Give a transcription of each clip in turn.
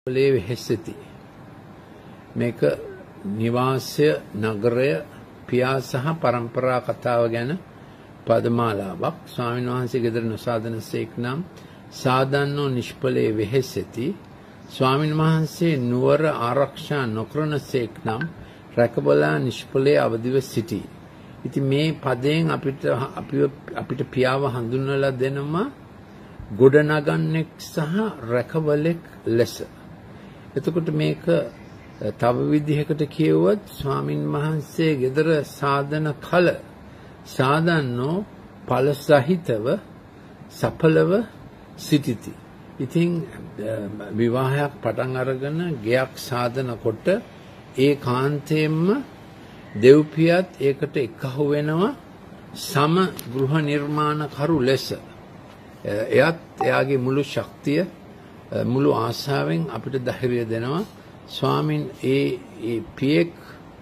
නිෂ්ඵලයේ වෙහෙසති. මේක නිවාසය, නගරය, පියා සහ පරම්පරා කතාව ගැන පදමාලාවක්. ස්වාමීන් වහන්සේ ගෙදර නොසාදනසේක් නම් සාදන්නෝ නිෂ්ඵලයේ වෙහෙසති. ස්වාමීන් වහන්සේ නුවර ආරක්ෂා නොකරනසේක් නම් රැකබලා නිෂ්ඵලයේ අවදිව සිටී. ඉතින් මේ පදයෙන් අපිට පියාව හඳුන්වලා දෙනවා ගොඩනගන්නෙක් සහ රැකවලෙක් ලෙස. එතකොට මේක තව විදිහකට කියවුවත් ස්වාමින් වහන්සේ ගෙදර සාදන කල සාදන්නෝ ඵල සහිතව සඵලව සිටිති. ඉතින් විවාහයක් පටන් අරගෙන ගෙයක් සාදනකොට ඒ කාන්තේම්ම දෙව්පියත් ඒකට එකහු වෙනවා සම ගෘහ නිර්මාණකරු ලෙස. එයත් එයාගේ මුළු ශක්තිය මුළු ආශාවෙන් අපිට ධෛර්යය දෙනවා. ස්වාමින් ඒ පියෙක්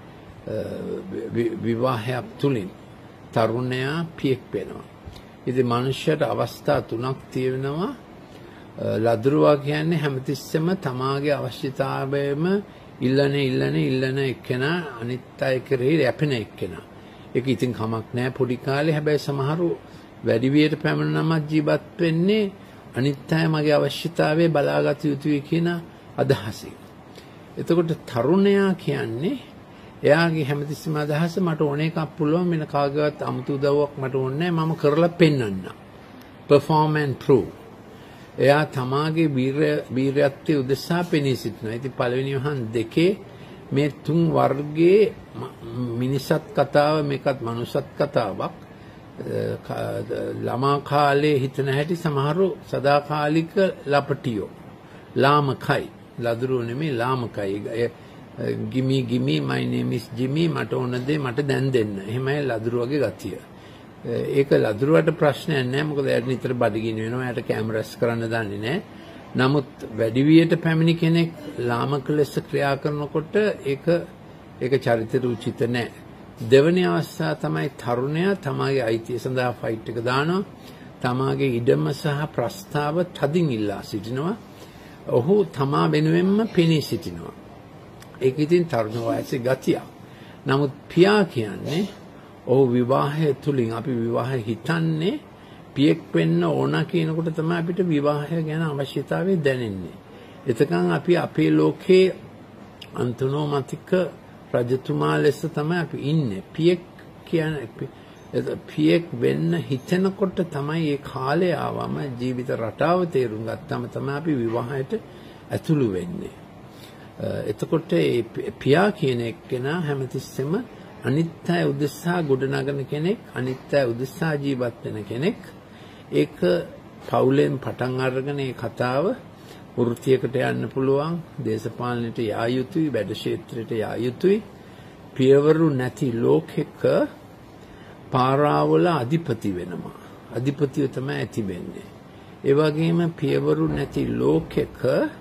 විවාහයක් තුලින් තරුණයා පියෙක් වෙනවා. ඉතින් මනුෂ්‍යයට අවස්ථා තුනක් තියෙනවා. ලදරුවා කියන්නේ හැමතිස්සෙම තමාගේ අවශ්‍යතාවයම ඉල්ලන එක්කෙනා අනිත් අය කෙරෙහි යැපෙන එක්කෙනා. ඒක ඉතින් කමක් නැහැ පොඩි කාලේ. හැබැයි සමහරු වැඩි වියට පැමිණනම ජීවත් වෙන්නේ අනිත් අය මගේ අවශ්‍යතාවය බලාගත යුතුයි කියන අදහසින්. එතකොට තරුණයා කියන්නේ එයාගේ හැමතිස්සෙම අදහස මට ඕන එකක් පුළුවන් වෙන කාගේවත් අමුතු උදව්වක් මට ඕනේ නැහැ මම කරලා පෙන්නන්න. perform and prove. එයා තමාගේ වීරයත්වයේ උදෙසා පෙනී සිටිනවා. ඉතින් පළවෙනි වහන් දෙකේ මේ තුන් වර්ගයේ මිනිසත් කතාව මේකත් මනුස්සත් කතාවක්. ළමා කාලේ හිතන හැටි සමහරු සදාකාලික ලපටියෝ ලාමකයි. ලදරුවෝ නෙමෙයි ලාමකයි. ගිමි my name is Jimmy මට ඕන දේ මට දැන් දෙන්න. එහෙමයි ලදරුවගේ ගතිය. ඒක ලදරුවට ප්‍රශ්නයක් නැහැ. මොකද එයාට නිතර බඩගිනි වෙනවා. එයාට කැමරස් කරන්න දන්නේ නැහැ. නමුත් වැඩි වියට පැමිණි කෙනෙක් ලාමක ලෙස ක්‍රියා කරනකොට ඒක චරිතයට උචිත නැහැ. දෙවෙනි අවස්ථාව තමයි තරුණයා තමාගේ අයිතිය සඳහා ෆයිට් එක දානවා. තමාගේ ඉඩම සහ ප්‍රස්තාව තදින් ඉල්ලා සිටිනවා. ඔහු තමා වෙනුවෙන්ම පෙනී සිටිනවා. ඒක ඉතින් තරුණ වයසේ ගතියක්. නමුත් පියා කියන්නේ ඔහු විවාහය තුලින් අපි විවාහය හිතන්නේ පියෙක් වෙන්න ඕන කියනකොට තමයි අපිට විවාහය ගැන අවශ්‍යතාවය දැනෙන්නේ. එතකන් අපි අපේ ලෝකේ අන්තනෝමතික රජතුමා ලෙස තමයි අපි ඉන්නේ. පියෙක් කියන්නේ පියෙක් වෙන්න හිතනකොට තමයි ඒ කාලය ආවම ජීවිත රටාව තේරුම් ගත්තම තමයි අපි විවාහයට ඇතුළු වෙන්නේ. එතකොට ඒ පියා කියන එක්කෙනා හැමතිස්සෙම අනිත් අය උදෙසා ගොඩනගන කෙනෙක්, අනිත් අය උදෙසා ජීවත් වෙන කෙනෙක්. ඒක පවුලෙන් පටන් අරගෙන ඒ කතාව වෘත්තියකට යන්න පුළුවන්, දේශපාලනයට යා යුතුයි, වැඩ ක්ෂේත්‍රයට යා යුතුයි. පියවරු නැති ලෝකෙක පාරාවල අධිපති වෙනවා. අධිපතිය තමයි ඇති වෙන්නේ. ඒ වගේම පියවරු නැති ලෝකෙක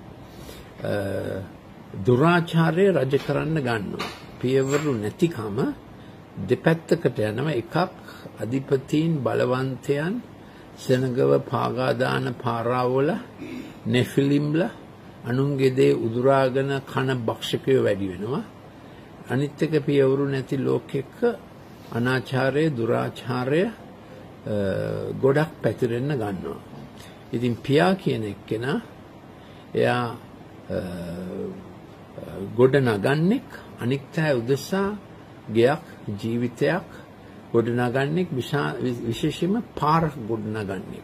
දුරාචාරය රජ කරන්න ගන්නවා. පියවරු නැතිකම දෙපැත්තකට යනවා. එකක් අධිපතීන් බලවන්තයන් සෙනගව පාගා දාන පාරාවල නෙෆිලිම්ලා අනුන්ගේ දේ උදුරාගෙන කන භක්ෂකයෝ වැඩි වෙනවා. අනිත් එක පියවරු නැති ලෝකෙක අනාචාරය දුරාචාරය ගොඩක් පැතිරෙන්න ගන්නවා. ඉතින් පියා කියන එක්කෙනා එයා ගොඩ නගන්නෙක් අනිත් අය උදෙසා ගයක් ජීවිතයක් ගොඩ නගන්නෙක් විශේෂයෙන්ම පාරක් ගොඩ නගන්නෙක්.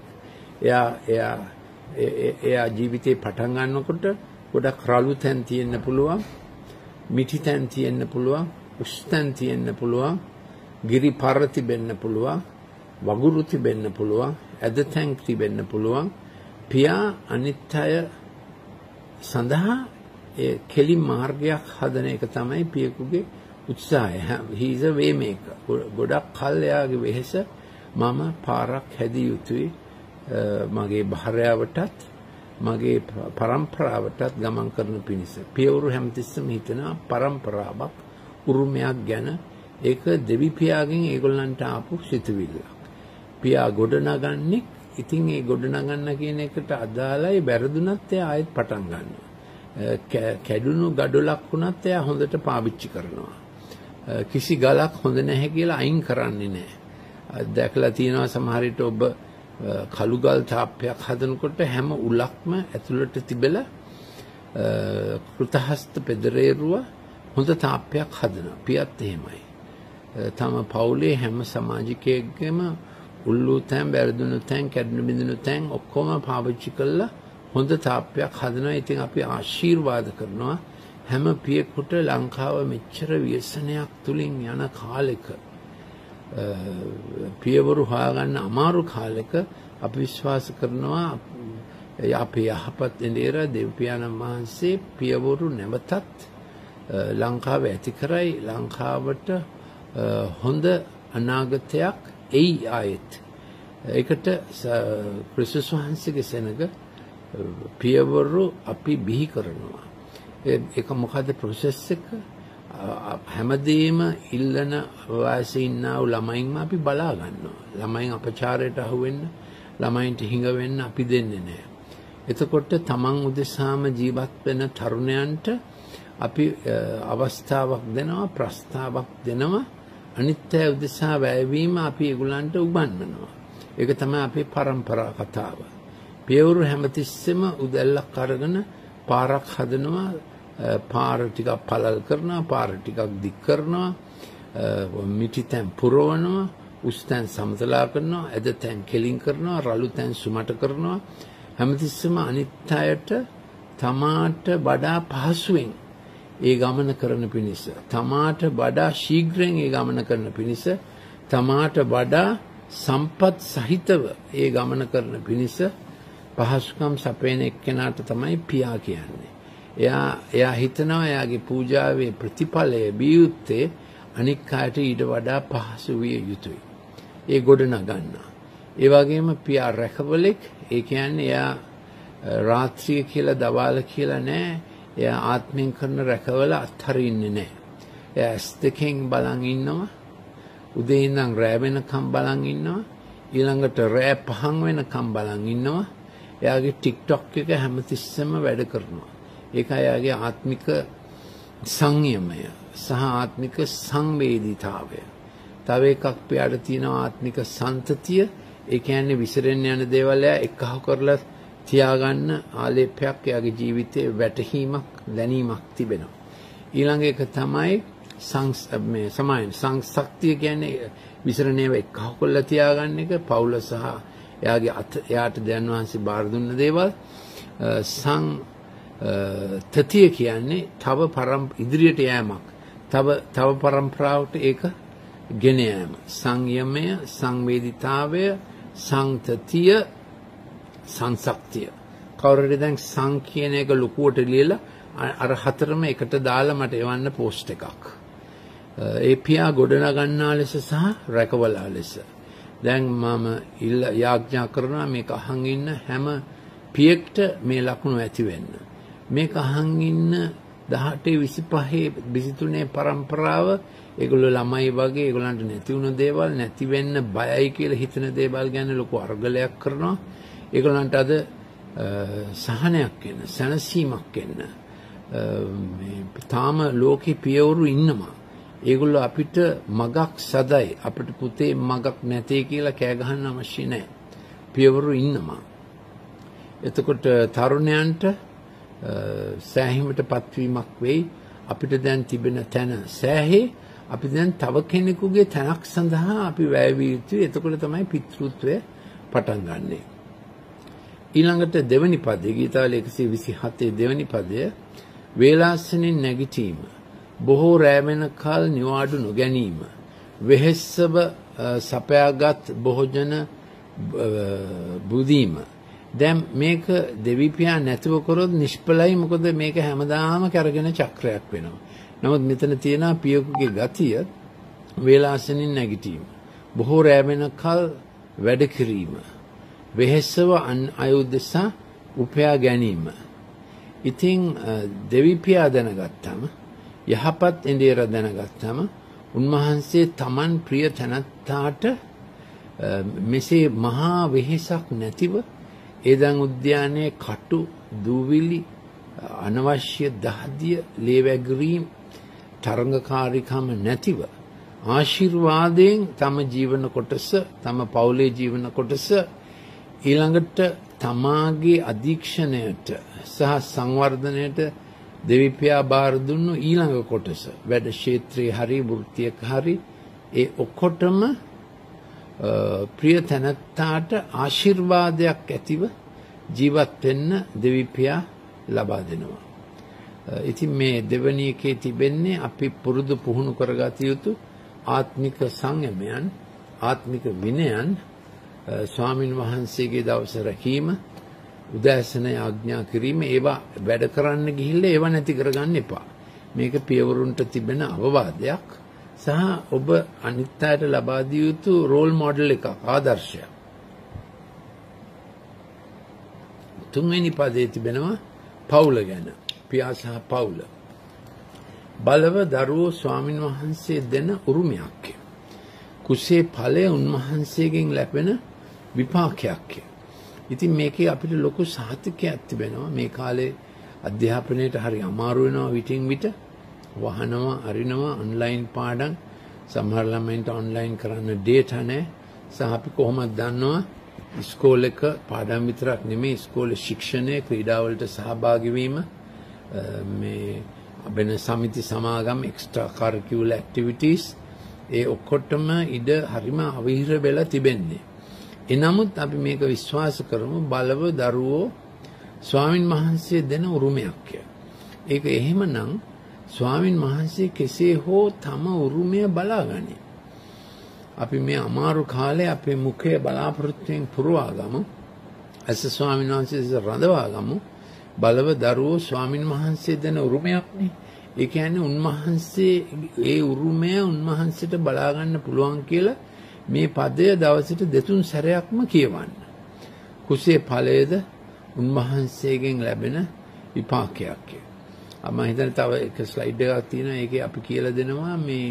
එයා ජීවිතේ පටන් ගන්නකොට ගොඩක් රළු තැන් තියෙන්න පුළුවන්, මිටි තැන් තියෙන්න පුළුවන්, උස් තැන් තියෙන්න පුළුවන්, ගිරි පර තිබෙන්න පුළුවන්, වගුරු තිබෙන්න පුළුවන්, ඇද තැන් තිබෙන්න පුළුවන්. පියා අනිත් අය සඳහා ඒ කෙලි මාර්ගයක් හදන එක තමයි පියෙකුගේ උත්සාහය. he is a way maker. ගොඩක් කල් එයාගේ වෙහෙස මම පාරක් හැදිය යුතුයි මගේ භාර්යාවටත් මගේ පරම්පරාවටත් ගමන් කරන පිණිස. පියවරු හැමතිස්සෙම හිතන පරම්පරාවක් උරුමයක් ගැන. ඒක දෙවි පියාගෙන් ඒගොල්ලන්ට ආපු සිතුවිල්ල. පියා ගොඩනගන්නේ ඉතින් ඒ ගොඩනගන්න කියන එකට අදාළයි වැරදුනත් එයා ආයෙත් පටන් ගන්නවා. කැඩුණු ගඩොලක් වුණත් එයා හොඳට පාවිච්චි කරනවා. කිසි ගලක් හොඳ නැහැ කියලා අයින් කරන්නේ නැහැ. දැකලා තියෙනවා සමහර විට ඔබ කළු ගල් තාප්පයක් හදනකොට හැම උලක්ම ඇතුළට තිබෙලා කෘතහස්ත පෙදරේරුව හොඳ තාප්පයක් හදනවා. පියත් එහෙමයි. තම පවුලේ හැම සමාජිකයෙක්ගේම උල්ලු තැන්, බැරදුණු තැන්, කැඩුණු බිඳුණු තැන් ඔක්කොම පාවිච්චි කළා හොඳ තාප්පයක් හදනවා. ඉතින් අපි ආශිර්වාද කරනවා හැම පියෙකුට ලංකාව මෙච්චර ව්‍යසනයක් තුලින් යන කාලෙක පියවරු හොයාගන්න අමාරු කාලෙක අපි විශ්වාස කරනවා අපේ යහපත් එඬේර දෙවියන් වහන්සේ පියවරු නැවතත් ලංකාව ඇති කරයි. ලංකාවට හොඳ අනාගතයක් එයි ආයෙත්. ඒකට ක්‍රිස්තුස් වහන්සේගේ සෙනඟ පියවරු අපි බිහි කරනවා. ඒක මොකද ප්‍රොසෙස් එක? හැමදේම ඉල්ලන වාසේ ඉන්නා වූ ළමයින්ම අපි බලා ගන්නවා. ළමයින් අපචාරයට අහු වෙන්න, ළමයින්ට හිඟ වෙන්න අපි දෙන්නේ නැහැ. එතකොට තමන් උදෙසාම ජීවත් වෙන තරුණයන්ට අපි අවස්ථාවක් දෙනවා, ප්‍රස්තාවක් දෙනවා. අනිත්‍ය උදෙසා වැයවීම අපි ඒගොල්ලන්ට උගන්වනවා. ඒක තමයි අපේ පරම්පරා කතාව. පියවරු හැමතිස්සෙම උදැල්ලක් අරගෙන පාරක් හදනවා, පාර ටිකක් පළල් කරනවා, පාර ටිකක් දික් කරනවා, මිටි තැන් පුරවනවා, උස් තැන් සමතලා කරනවා, ඇද තැන් කෙලින් කරනවා, රළු තැන් සුමට කරනවා. හැමතිස්සෙම අනිත් අයට තමාට වඩා පහසුවෙන් ඒ ගමන කරන පිණිස, තමාට වඩා ශීඝ්‍රයෙන් ඒ ගමන කරන පිණිස, තමාට වඩා සම්පත් සහිතව ඒ ගමන කරන පිණිස පහසුකම් සපයන එක්කෙනාට තමයි පියා කියන්නේ. එයා හිතනවා එයාගේ පූජාවේ ප්‍රතිඵලය බියුත්තේ අනික් අයට ඊට වඩා පහසු විය යුතුයි. ඒ ගොඩ නගන්නා. ඒ වගේම පියා රැකවලෙක්. ඒ කියන්නේ එයා රාත්‍රිය කියලා දවාල කියලා නෑ. එයා ආත්මෙන් කරන රැකවල අත්හරින්නේ නෑ. එයා ඇස් දෙකෙන් බලන් ඉන්නවා. උදේ ඉඳන් රෑ වෙනකම් බලන් ඉන්නවා. ඊළඟට රෑ 5 වෙනකම් බලන් ඉන්නවා. එයාගේ TikTok එක හැමතිස්සෙම වැඩ කරනවා. ඒක එයාගේ ආත්මික සංයමය සහ ආත්මික සංවේදීතාවය. තව එකක් පියාට තියෙනවා ආත්මික සන්තතිය. ඒ කියන්නේ විසිරෙන්න යන දේවල් එයා එකහු කරලා තියාගන්න ආලේපයක් එයාගේ ජීවිතේ වැටහීමක් දැනීමක් තිබෙනවා. ඊළඟ එක තමයි සංශක්තිය කියන්නේ විසිරණේව එකහු කරලා තියාගන්න එක. පෞල සහ එයාට දැන් වහන්සේ බාර දුන්න දේවල්. තතිය කියන්නේ තව ඉදිරියට යෑමක්. තව පරම්පරාවට ඒක ගෙන යාම. සංයමය, සංවේදීතාවය, සංතතිය, සංශක්තිය. කවුරුහරි දැන් සං කියන එක ලොකුවට ලියලා අර හතරම එකට දාලා මට එවන්න පෝස්ට් එකක්. ඒ පියා ගොඩනගන්නා ලෙස සහ රැකවලා ලෙස. දැන් මම යාඥා කරනවා මේක අහන් ඉන්න හැම පියෙක්ට මේ ලකුණු ඇති වෙන්න. මේක අහන් ඉන්න 18 25 23 පරම්පරාව ඒගොල්ලෝ ළමයි වගේ ඒගොල්ලන්ට නැති වුණ දේවල් නැති වෙන්න බයයි කියලා හිතන දේවල් ගැන ලොකු අර්ගලයක් කරනවා. ඒගොල්ලන්ට අද සහනයක් එන්න, සැනසීමක් එන්න. තාම ලෝකේ පියවරු ඉන්නවා. ඒගොල්ලෝ අපිට මගක් සදයි. අපිට පුතේ මගක් නැතේ කියලා කෑ ගහන්න අවශ්‍ය නැහැ. පියවරු ඉන්නවා. එතකොට තරුණයන්ට සෑහීමට පත්වීමක් වෙයි. අපිට දැන් තිබෙන තැන සෑහේ. අපි දැන් තව කෙනෙකුගේ තැනක් සඳහා අපි වැය විය යුතුයි. එතකොට තමයි පිතෘත්වය පටන් ගන්නෙ. ඊළඟට දෙවනි පදයේ ගීතාවල 127 දෙවනි පදය වේලාසනින් නැගිටීම, බොහෝ රැ වෙනකල් නිවාඩු නොගැනීම, වෙහෙස්සව සපයාගත් භෝජන බුදීම. දැන් මේක දෙවිපියා නැතුව කරොත් නිෂ්ඵලයි. මොකද මේක හැමදාම කරගෙන චක්‍රයක් වෙනවා. නමුත් මෙතන තියෙන පියෙකුගේ ගතිය වේලාසනින් නැගිටීම, බොහෝ රැ වෙනකල් වැඩ කිරීම, වෙහෙස්සව අය උදෙසා උපයා ගැනීම. ඉතින් දෙවිපියා දැනගත්තම, යහපත් එඬේර දැනගත්තම උන්වහන්සේ Taman ප්‍රිය තැනැත්තාට මෙසේ මහා වෙහෙසක් නැතිව ඒදන් උද්‍යානයේ කටු, දූවිලි, අනවශ්‍ය දහදිය ලේවැගරීම් තරංගකාරීකම නැතිව ආශිර්වාදයෙන් තම ජීවන කොටස තම පවුලේ ජීවන කොටස ඊළඟට තමාගේ අධීක්ෂණයට සහ සංවර්ධනයට දෙවිපියා බාර දුන්නු ඊළඟ කොටස වැඩ ක්ෂේත්‍රයේ හරි වෘත්තියක හරි ඒ ඔක්කොටම ප්‍රිය තැනැත්තාට ආශිර්වාදයක් ඇතිව ජීවත් වෙන්න දෙවිපියා ලබා දෙනවා. ඉතින් මේ දෙවැනි එකේ තිබෙන්නේ අපි පුරුදු පුහුණු කරගත යුතු ආත්මික සංයමයන් ආත්මික විනයන් ස්වාමින් වහන්සේගේ දවස රැකීම උදෑසන ආඥා කිරීම ඒවා වැඩ කරන්න ගිහිල්ලා ඒවා නැති කරගන්න එපා. මේක පියවරුන්ට තිබෙන අවවාදයක් සහ ඔබ අනිත් අයට ලබා දිය යුතු රෝල් මොඩල් එකක් ආදර්ශයක්. තුන්වෙනි පදයේ තිබෙනවා පවුල ගැන. පියා සහ පවුල. බලව දරුවෝ ස්වාමින් වහන්සේ දෙන උරුමයක්. කුසේ ඵලය උන්වහන්සේගෙන් ලැබෙන විපාකයක්. ඉතින් මේකේ අපිට ලොකු සාහිත්‍යයක් තිබෙනවා. මේ කාලේ අධ්‍යාපනයේට හරි අමාරු වෙනවා විටින් විට. වහනවා, අරිනවා, ඔන්ලයින් පාඩම් සමහර ළමයින්ට ඔන්ලයින් කරන්න ඩේටා නැහැ. සහ අපි කොහොමද දන්නවා ඉස්කෝලේක පාඩම් විතරක් නෙමෙයි ඉස්කෝලේ ශික්ෂණය ක්‍රීඩාවලට සහභාගී වීම මේ වෙන සමිති සමාගම් එක්ස්ට්‍රා කරිකියුලර් ඇක්ටිවිටීස් ඒ ඔක්කොටම ඉඩ හරිම අවහිර වෙලා තිබෙන්නේ. එනමුත් අපි මේක විශ්වාස කරමු බලව දරුවෝ ස්වාමින් වහන්සේ දෙන උරුමයක්. ඒක එහෙමනම් ස්වාමින් වහන්සේ කෙසේ හෝ තම උරුමය බලාගනි. අපි මේ අමාරු කාලේ අපේ මුඛය බලාපොරොත්තුෙන් පුරවා ගමු. ඇස ස්වාමින් වහන්සේ රඳවා ගමු. බලව දරුවෝ ස්වාමින් වහන්සේ දෙන උරුමයක් නේ. ඒ කියන්නේ උන්වහන්සේ ඒ උරුමය උන්වහන්සේට බලා ගන්න පුළුවන් කියලා මේ පදය දවසට දෙතුන් සැරයක්ම කියවන්න. කුසේ ඵලයේද උන්වහන්සේගෙන් ලැබෙන විපාකයක්. මම හිතන්නේ තව එක ස්ලයිඩ් එකක් තියෙනවා. ඒකේ අපි කියලා දෙනවා මේ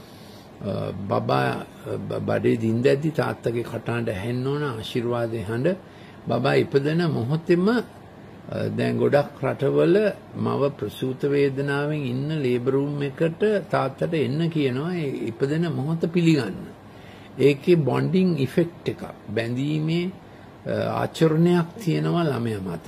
බබා බඩේ දින්දැද්දි තාත්තගේ කටහඬ ඇහෙන්න ඕන ආශිර්වාදේ හඬ බබා ඉපදෙන මොහොතේම දැන් ගොඩක් රටවල මව ප්‍රසූත වේදනාවෙන් ඉන්න ලේබර් රූම් එකට තාත්තට එන්න කියනවා ඒ ඉපදෙන මොහොත පිළිගන්න. ඒකේ බොන්ඩින් ඉෆෙක්ට් එකක් බැඳීමේ ආචරණයක් තියෙනවා ළමයා මත.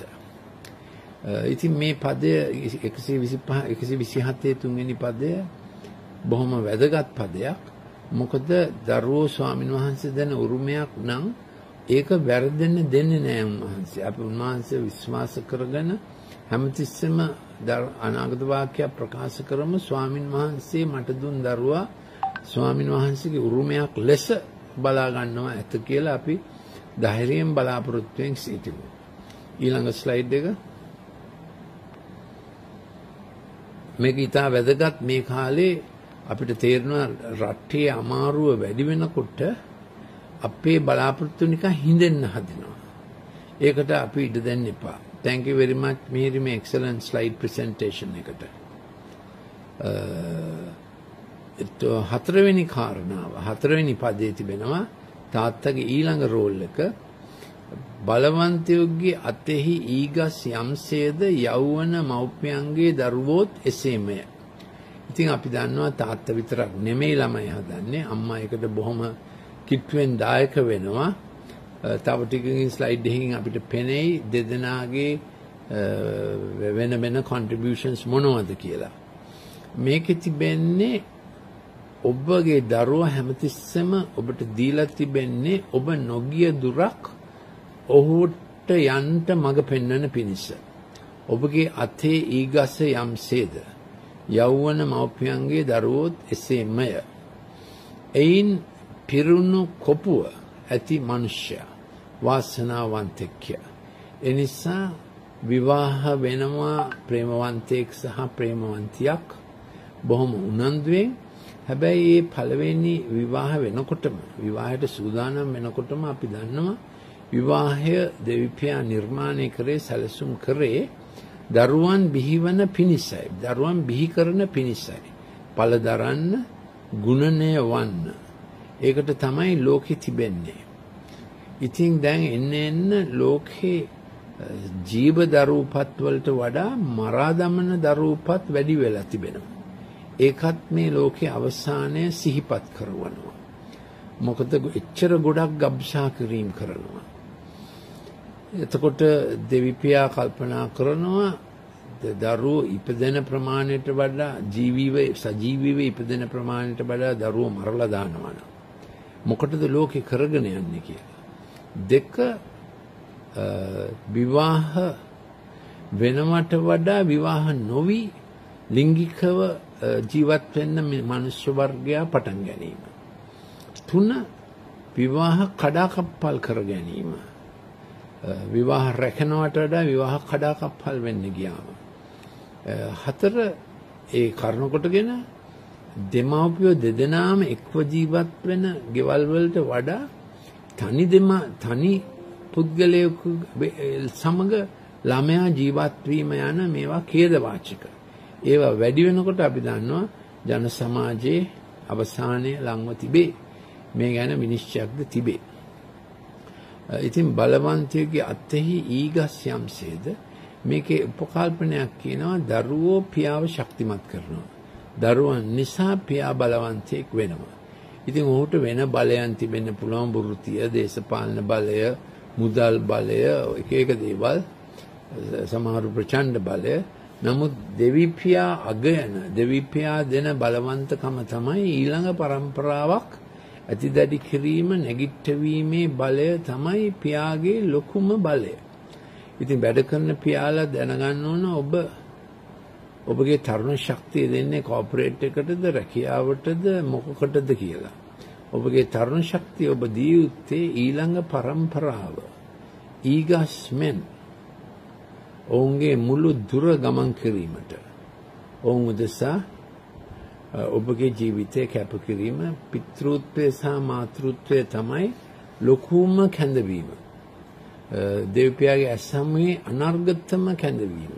ඉතින් මේ පදය 125 127 තුන්වෙනි පදය බොහොම වැදගත් පදයක්. මොකද දරුවෝ ස්වාමින් වහන්සේ දෙන උරුමයක් නම් ඒක වැරදෙන්න දෙන්නේ නැහැ උන්වහන්සේ. අපි උන්වහන්සේ විශ්වාස කරගෙන හැමතිස්සෙම අනාගත වාක්‍යයක් ප්‍රකාශ කරමු. ස්වාමින් වහන්සේ මට දුන් දරුවා ස්වාමින් වහන්සේගේ උරුමයක් ලෙස බලා ගන්නවා ඇත කියලා අපි ධෛර්යයෙන් බලාපොරොත්තුෙන් සිටිමු. ඊළඟ ස්ලයිඩ් එක. මේක ඉතා වැදගත්. මේ කාලේ අපිට තේරෙනවා රටේ අමාරුව වැඩි වෙනකොට අපේ බලාපොරොත්තු නිකන් හිඳෙන්න හදනවා. ඒකට අපි ඉඩ දෙන්න එපා. Thank you very much මිහිරි මේ excellent slide presentation එකට. හතරවෙනි කාරණාව හතරවෙනි පදයේ තිබෙනවා තාත්තගේ ඊළඟ රෝල් එක බලවන්තයෙකුගේ අතෙහි ඊගස් යම්සේද යෞවන මව්පියන්ගේ දරුවෝත් එසේමය. ඉතින් අපි දන්නවා තාත්තා විතරක් නෙමෙයි ළමයි හදන්නේ අම්මා එකට බොහොම කිට්ටුවෙන් දායක වෙනවා. තව ටිකකින් ස්ලයිඩ් එකකින් අපිට පෙනෙයි දෙදෙනාගේ වෙන වෙන contributions මොනවද කියලා. මේකෙ තිබෙන්නේ ඔබගේ දරුවා හැමතිස්සෙම ඔබට දීලා තිබෙන්නේ ඔබ නොගිය දුරක් ඔහුට යන්න මඟ පෙන්වන පිණිස. ඔබගේ අතේ ඊගස යම්සේද යෞවන මව්පියන්ගේ දරුවෝත් එසේමය. එයින් පිරුණු කොපුව ඇති මනුෂ්‍යයා වාසනාවන්තෙක්ය. එනිසා විවාහ වෙනවා ප්‍රේමවන්තයෙක් සහ ප්‍රේමවන්තියක් බොහොම උනන්දුවෙන්. හැබැයි මේ පළවෙනි විවාහ වෙනකොටම විවාහයට සූදානම් වෙනකොටම අපි දන්නවා විවාහය දෙවිපියා නිර්මාණය කරේ සැලසුම් කරේ දරුවන් බිහිවන පිණිසයි. දරුවන් බිහි කරන පිණිසයි. පළදරන්න ගුණණය වන්න. ඒකට තමයි ලෝකෙ තිබෙන්නේ. ඉතින් දැන් එන්න ලෝකේ ජීව දරුපත් වලට වඩා මරා දමන දරුපත් වැඩි වෙලා තිබෙනවා. ඒකත් මේ ලෝකයේ අවසානය සිහිපත් කරවනවා. මොකද එච්චර ගොඩක් ගබ්සා කිරීම කරනවා. එතකොට දෙවිපියා කල්පනා කරනවා දරුවෝ ඉපදෙන ප්‍රමාණයට වඩා සජීවීව ඉපදෙන ප්‍රමාණයට වඩා දරුවෝ මරලා දානවා නම් මොකටද ලෝකේ කරගෙන යන්නේ කියලා. දෙක විවාහ වෙනවට වඩා විවාහ නොවි ලිංගිකව ජීවත් වෙන්න මනුෂ්‍ය වර්ගයා පටන් ගැනීම. තුන විවාහ කඩාකප්පල් කර ගැනීම. විවාහ රැකනවට වඩා විවාහ කඩාකප්පල් වෙන්න ගියාම. හතර ඒ කරුණ කොටගෙන දෙමාපියෝ දෙදෙනාම එක්ව ජීවත් වෙන ගෙවල් වලට වඩා තනි පුද්ගලයෙකු සමග ළමයා ජීවත් වීම යන මේවා ඛේදවාචක. ඒවා වැඩි වෙනකොට අපි දන්නවා ජන සමාජයේ අවසානයේ ලංව තිබේ. මේ ගැන විනිශ්චයක්ද තිබේ. ඉතින් බලවන්තයෙකුගේ අත්ෙහි ඊගස් යම්සේද මේකේ උපකල්පනයක් කියනවා දරුවෝ පියාව ශක්තිමත් කරනවා. දරුවන් නිසා පියා බලවන්තයෙක් වෙනවා. ඉතින් ඔහුට වෙන බලයන් තිබෙන්න පුළුවන් වෘත්තීය දේශපාලන බලය, මුදල් බලය, එක දේවල්, සමහර ප්‍රචණ්ඩ බලය. නමුත් දෙවිපියා අගයන දෙවිපියා දෙන බලවන්තකම තමයි ඊළඟ પરම්පරාවක් ඇතිදැඩි කිරීම නැගිට්ටවීමේ බලය තමයි පියාගේ ලොකුම බලය. ඉතින් වැඩ කරන පියාලා දැනගන්න ඕන ඔබගේ තරුණ ශක්තිය දෙන්නේ කෝපරේට් එකටද රැකියාවටද මොකකටද කියලා. ඔබගේ තරුණ ශක්තිය ඔබ දී යුත්තේ ඊළඟ પરම්පරාව. ඊගස්මෙන් ඔවුන්ගේ මුළු දුර ගමන් කිරීමට ඔවුන් උදෙසා ඔබගේ ජීවිතය කැප කිරීම පිතෘත්වය සහ මාතෘත්වය තමයි ලොකුම කැඳවීම. දෙවිපියාගේ අසමයේ අනර්ගතම කැඳවීම.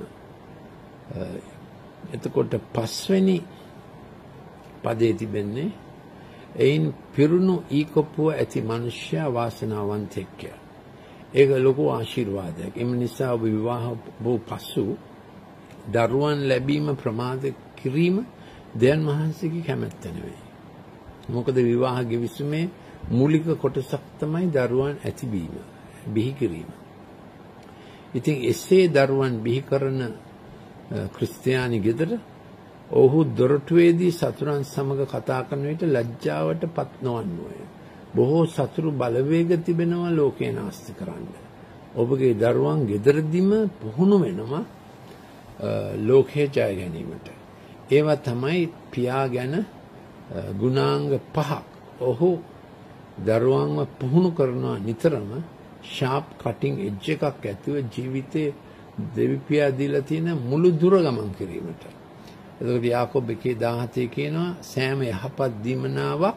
එතකොට පස්වෙනි පදේ තිබෙන්නේ එයින් පිරුණු ඊකොප්පුව ඇති මනුෂ්‍යයා වාසනාවන්තෙක්ය. ඒක ලොකු ආශිර්වාදයක්. එම නිසා ඔබ විවාහ වූ පසු දරුවන් ලැබීම ප්‍රමාද කිරීම දෙයන් වහන්සේගේ කැමැත්ත නෙවෙයි. මොකද විවාහ ගිවිසුමේ මූලික කොටසක් තමයි දරුවන් ඇතිවීම, බිහි කිරීම. ඉතින් එසේ දරුවන් බිහි කරන ක්‍රිස්තියානි ගෙදර ඔහු දොරටුවේදී සතුරන් සමග කතා කරන විට ලැජ්ජාවට පත් නොවන්නේය. බොහෝ සතුරු බලවේග තිබෙනවා ලෝකේ නාස්ති කරන්න. ඔබගේ දරුවන් ගෙදරදීම පුහුණු වෙනවා ලෝකේ ජය ගැනීමට. ඒවා තමයි පියා ගැන ගුණාංග පහක්. ඔහු දරුවන්ව පුහුණු කරනවා නිතරම ෂාප් කටින් එජ් එකක් ඇතුව ජීවිතේ දෙවිපියා දීලා තියෙන මුළු දුර ගමන් කිරීමට. එතකොට යාකෝබ් 1:17 කියනවා සෑම යහපත් දීමනාවක්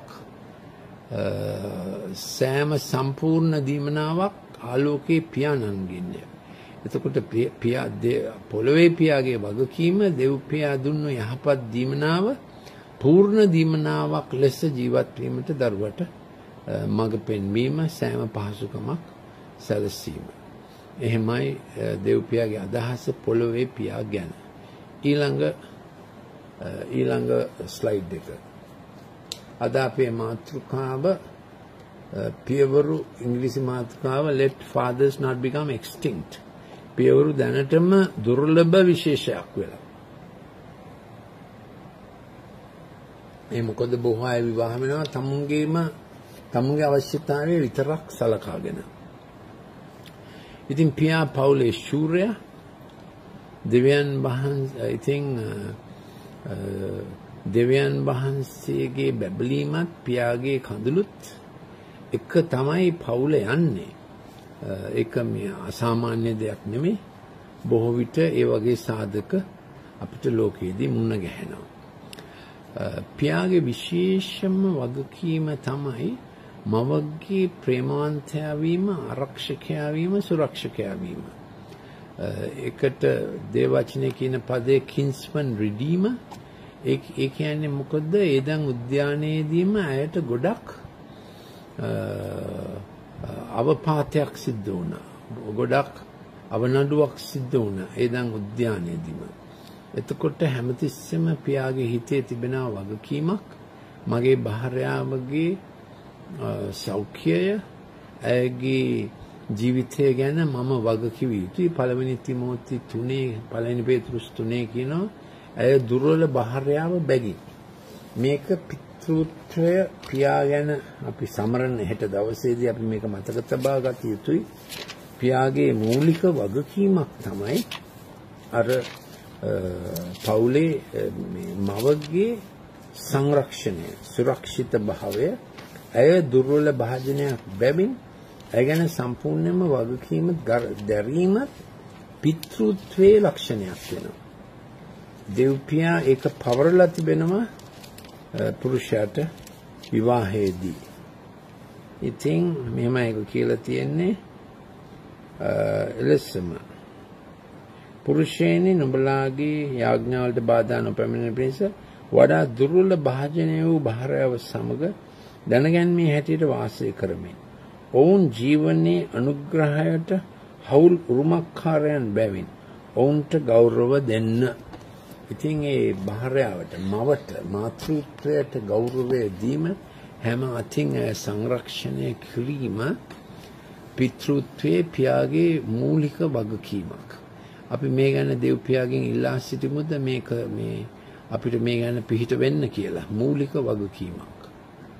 සෑම සම්පූර්ණ දීමනාවක් ආලෝකේ පියාණන්ගින්ය. එතකොට පොළවේ පියාගේ වගකීම දෙව්පියා දුන්නු යහපත් දීමනාව පූර්ණ දීමනාවක් ලෙස ජීවත් වීමට දරුවට මඟ පෙන්වීම සෑම පහසුකමක් සැලසීම. එහෙමයි දෙව්පියාගේ අදහස පොළවේ පියා ගැන. ඊළඟ ස්ලයිඩ් එක. අද අපේ මාතෘකාව පියවරු ඉංග්‍රීසි මාතෘකාව let fathers not become extinct. පියවරු දැනටම දුර්ලභ විශේෂයක් වෙලා. ඒ මොකද බොහෝ අය විවාහ වෙනවා තමුන්ගේ අවශ්‍යතාවය විතරක් සලකාගෙන. ඉතින් පියා පවුලේ ශූරයා දෙවියන් වහන්සේගේ බැබලීමත් පියාගේ කඳුළුත් එක තමයි පවුල යන්නේ. ඒක මේ අසාමාන්‍ය දෙයක් නෙමෙයි. බොහෝ විට ඒ වගේ සාධක අපිට ලෝකයේදී මුණ ගැහෙනවා. පියාගේ විශේෂම වගකීම තමයි මවගේ ප්‍රේමවන්තයා වීම, ආරක්ෂකයා වීම, සුරක්ෂකයා වීම. ඒකට දේවචනේ කියන පදේ කින්ස්මන් රිඩීමර්. ඒ කියන්නේ මොකද? ඒදන් උද්‍යානයේදීම ඇයට ගොඩක් අවපාතයක් සිද්ධ වුණා. ගොඩක් අවනඩුවක් සිද්ධ වුණා. ඒ දැන් උද්‍යානයේදීම. එතකොට හැමතිස්සෙම පියාගේ හිතේ තිබෙන වගකීමක් මගේ භාර්යාවගේ සෞඛ්‍යය ඇයගේ ජීවිතය ගැන මම වගකිව යුතුයි. පළවෙනි තිමෝති 3 පළවෙනි පේතෘස් 3 කියනවා ඇය දුර්වල භාර්යාව බැගින්. මේක පිතෘත්වය පියා ගැන අපි සමරන හෙට දවසේදී අපි මේක මතක තබා ගත යුතුයි. පියාගේ මූලික වගකීමක් තමයි අර පවුලේ මවගේ සංරක්ෂණය, සුරක්ෂිත භාවය. ඇය දුර්වල භාජනයක් බැවින් ඇය ගැන සම්පූර්ණයෙන්ම වගකීම දැරීමත් පිතෘත්වයේ ලක්ෂණයක් වෙනවා. දෙව්පියා ඒක පවරලා තිබෙනවා පුරුෂයාට විවාහයේදී. ඉතින් මෙහෙම ඒක කියලා තියෙන්නේ එලෙසම පුරුෂයනි නුඹලාගේ යාඥාවලට බාධා නොපැමිණෙන පිණිස වඩා දුර්වල භාජනය වූ භාර්යාව සමග දැනගැන්මේ හැටියට වාසය කරමින් ඔවුන් ජීවනයේ අනුග්‍රහයට හවුල් උරුමකාරයන් බැවින් ඔවුන්ට ගෞරව දෙන්න. ඉතින් ඒ භාර්යාවට මවට මාතෘත්වයට ගෞරවය දීම හැම අතින් සංරක්ෂණය කිරීම පිතෘත්වයේ පියාගේ මූලික වගකීමක්. අපි මේ ගැන දෙව්පියාගෙන් ඉල්ලා සිටිමුද මේක අපිට මේ ගැන පිහිට වෙන්න කියලා මූලික වගකීමක්.